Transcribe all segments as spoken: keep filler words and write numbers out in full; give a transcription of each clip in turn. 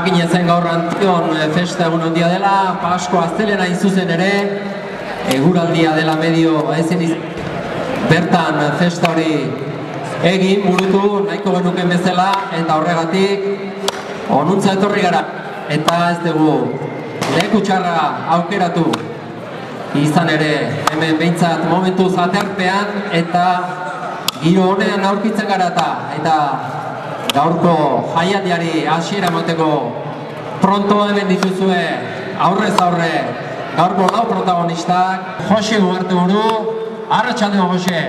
Jakine zen gaur Antion festa egun ondia dela, Pasko astelena zuzen ere, eguraldia dela medio ezin izan bertan festa hori egin, burutu, nahiko genuken bezala, eta horregatik onuntza etorri gara, eta ez dugu leku txarra aukeratu izan ere hemen behintzat momentuz aterpean, eta giro honean aurkitzen gara eta gaurko jaialdiari hasiera emateko pronto hemen dituzue aurrez aurre gaurko lau protagonistak. Jose Ugarte buru, arratsaldeo Jose.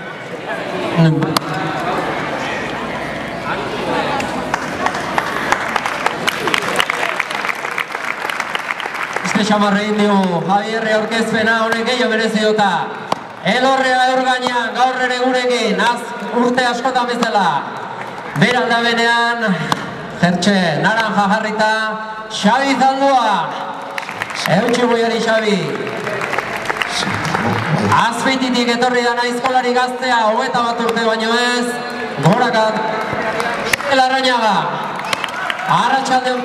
Este xamarrein dio Javierre aurkezpena honek gehiago merezi dota. Elorrea eur gainean, gaur ere gurekin, az urte askotan bezala. Beralda benean, jertxe, naranja jarrita, Xabi Zaldua. Eutxi buiari Xabi. Azpeititik etorri dana aizkolari gaztea, hogeta bat urte baino ez, gorakat, Larrañaga. Arratsalde.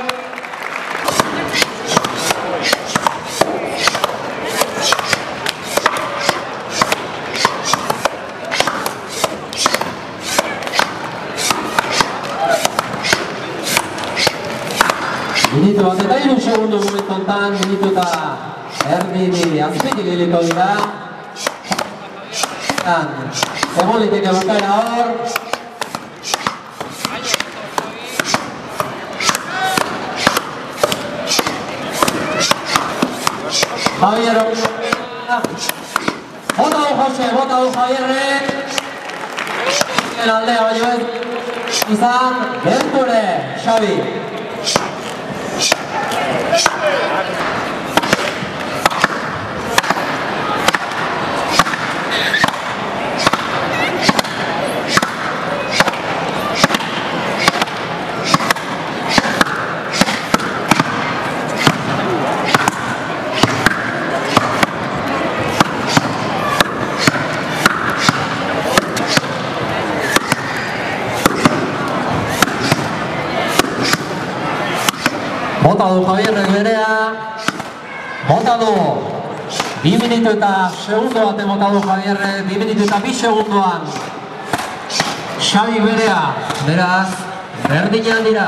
Minutu bat eta hiru segundu momentu ontan, minutu eta erdi azpitik gehiago dira. Egon liteke bukaera hor. Javier, bota du Jose, bota du Javierre. Aldea baino ez izan, gerture, Xabi. Bota du Javierrek berea, bota du, bi minutu eta segundo bat bota du Javierrek, bi minutu eta bi segundoan Xabi berea, beraz, berdinean dira.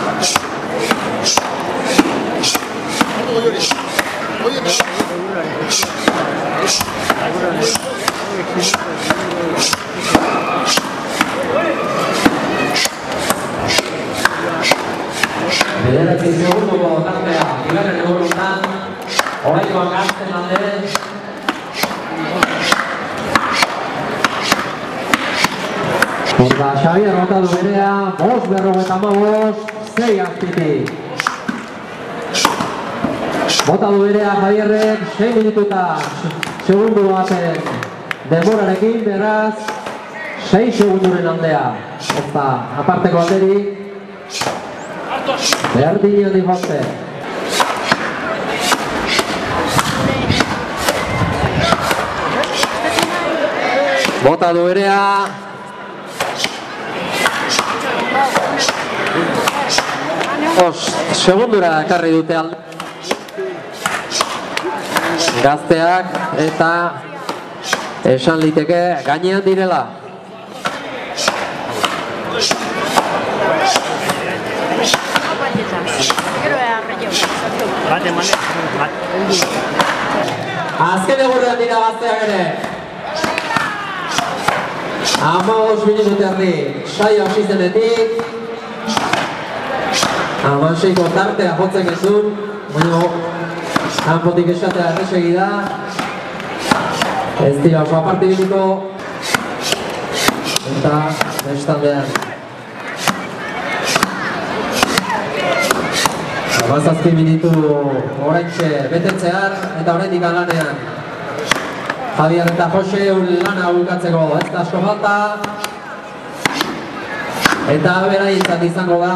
Bederatzi segunduko tartea, bigarren egunetan, oraingoak azten alde. Eta Xabier bota du berea, bost berrogeita hamabost, sei azpitik. Bota du berea Javierrek, sei minutu eta segundu baten denborarekin, beraz, sei segunduren aldea. Eta aparteko alderik, berdina di Jose. Bota du berea. Os, segundura ekarri dute alde. Gazteak eta esan liteke gainean direla. Azken egurrean dira gazteak ere. Hamabost minutu erdi, saio hasi zenetik. Hamasseiko tartea jotzen gezun, baina kanpotik esatea errexegi da. Ez dira oso aparte biliko. Eta bestaldean. Bazazki minutu oraintxe betetzear eta oraindik lanean. Javier eta Jose lana bukatzeko ez da asko falta. Eta beraientzat izango da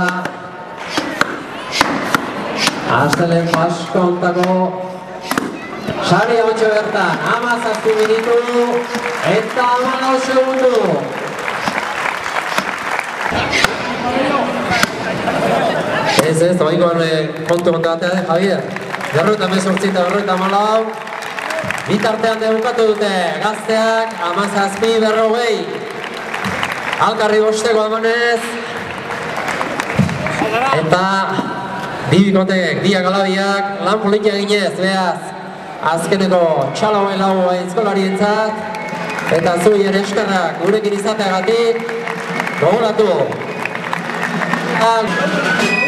Aztelen Pasko ontako sari hauntxe bertan, hamazazpi minutu eta hamalau segundu. Ez ez, oikoan kontu kontu batea, Javier. Berroita mesortzita, berroita malau. Bitartean debukatu dute gazteak, amazazpi berrogei. Alkarri bosteko amonez. Eta bibikotek, biak alabiak, lan politia ginez, behaz. Azkeneko txalo lau aizkolari entzat. Eta zui ere eskerrak gurekin izateagatik. Gogolatu.